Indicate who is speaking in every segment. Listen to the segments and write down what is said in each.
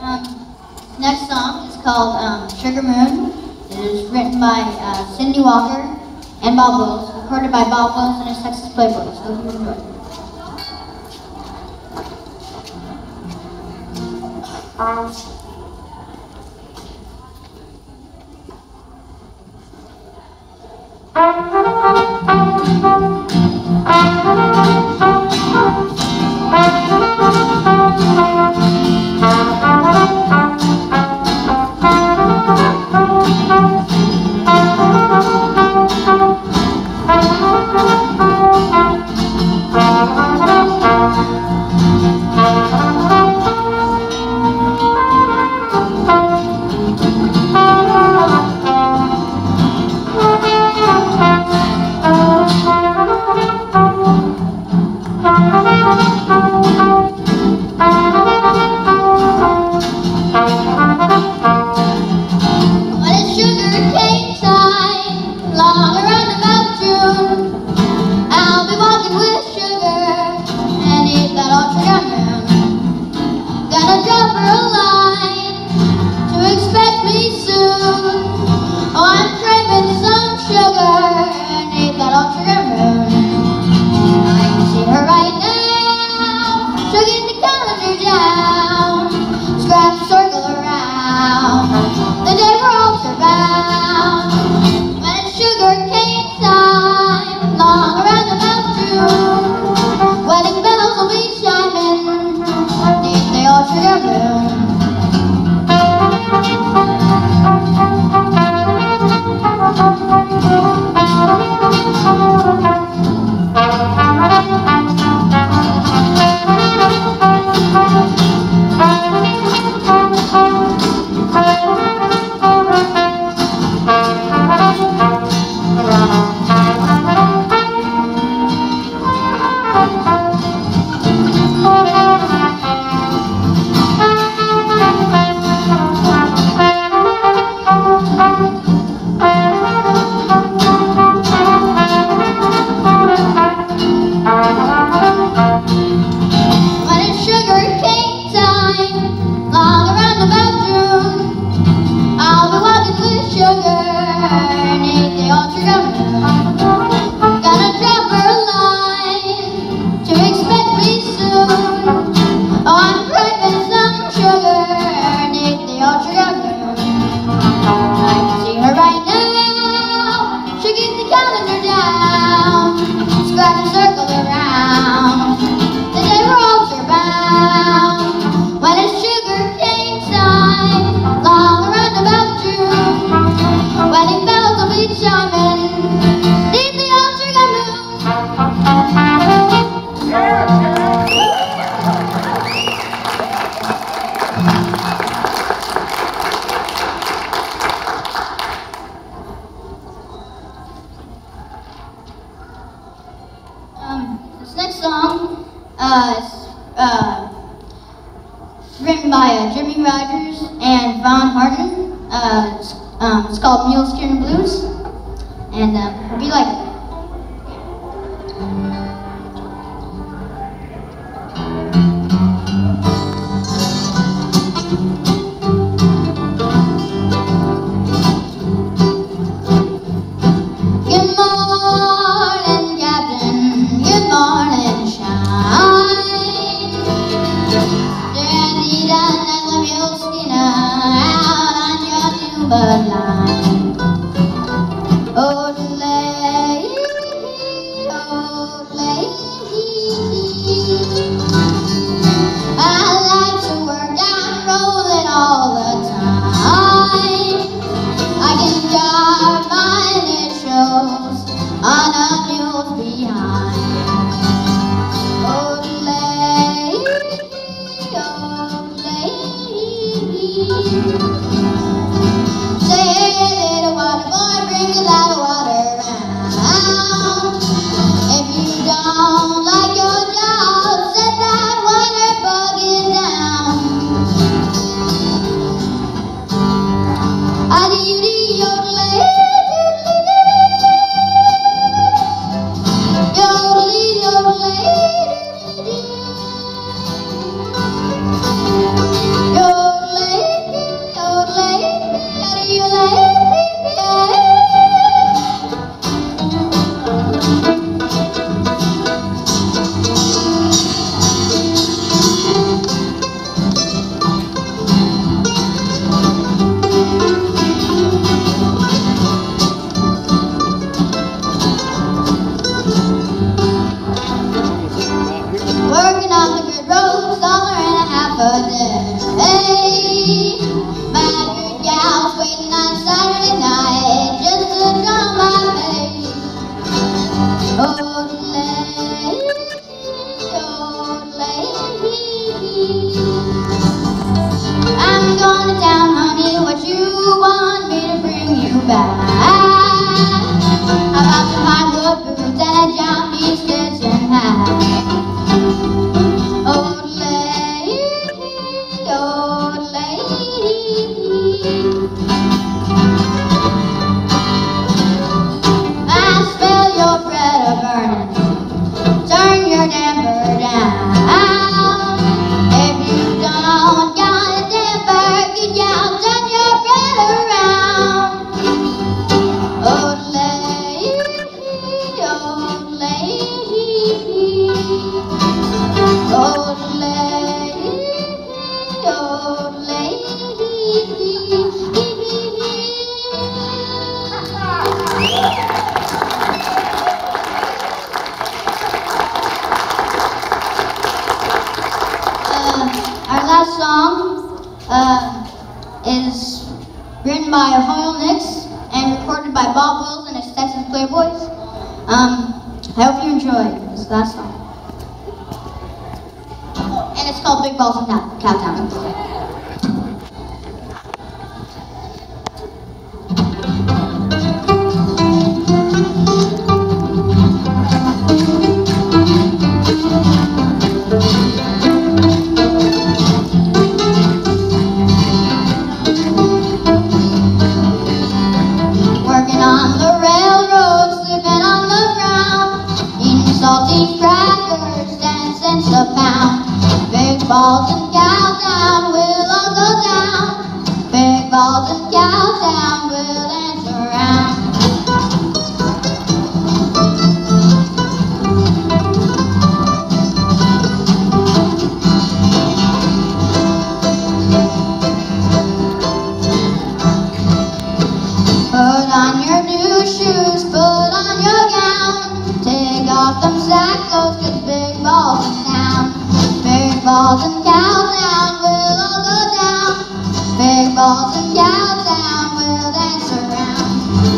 Speaker 1: Next song is called Sugar Moon. It is written by Cindy Walker and Bob Wills, recorded by Bob Wills and his Texas Playboys. So hope you enjoy. This next song is written by Jimmy Rogers and Von Harden. It's called Mule Skin Blues, and hope you like it.
Speaker 2: Oh,
Speaker 1: last song is written by Hoyle Nix and recorded by Bob Wills and his Texas Playboys. I hope you enjoy this last song. And it's called Big Balls and Cowtown. Salty crackers, 10 cents a pound. Big balls in Cowtown, we'll all go down. Big balls in Cowtown, we'll dance around. Put on your new shoes, put on your gown. Take off them sack clothes, 'cause big balls in town. Big balls in Cowtown, we'll all go down. Big balls in Cowtown, we'll dance around.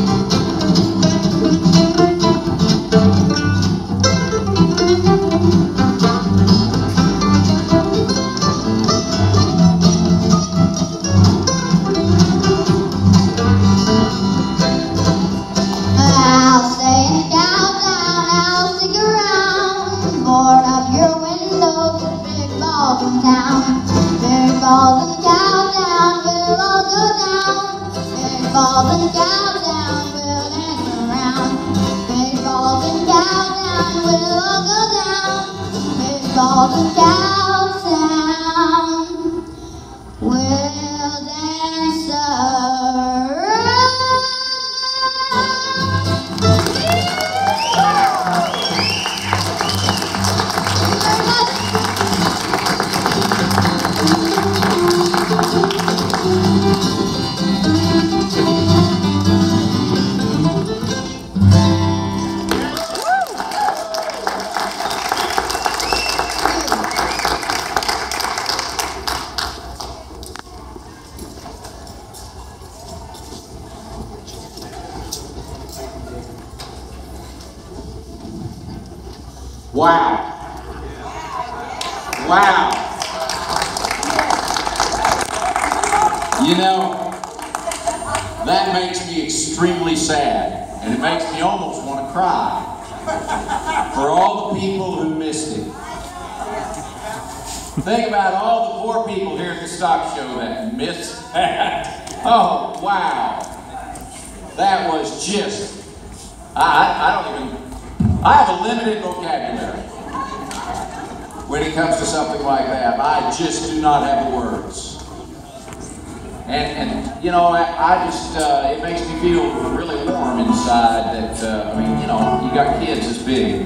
Speaker 1: I'll stay in Cowtown, I'll stick around. Board up your windows with big balls in town. Big balls in Cowtown, we'll all go down. Big balls in Cowtown, we'll dance around. Big balls in Cowtown, we'll all go down. Big balls in Cowtown, we'll dance around.
Speaker 2: Wow. Wow. You know, that makes me extremely sad, and it makes me almost want to cry for all the people who missed it. Think about all the poor people here at the stock show that missed that. Oh, wow. That was just, I have a limited vocabulary when it comes to something like that. I just do not have the words. And you know, I just, it makes me feel really warm inside that, I mean, you know, you got kids this big,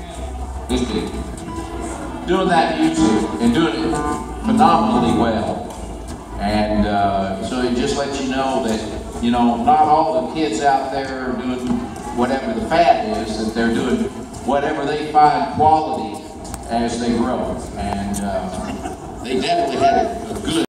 Speaker 2: doing that music and doing it phenomenally well. And so it just lets you know that, you know, not all the kids out there are doing whatever the fad is, that they're doing whatever they find quality as they grow. And they definitely had a good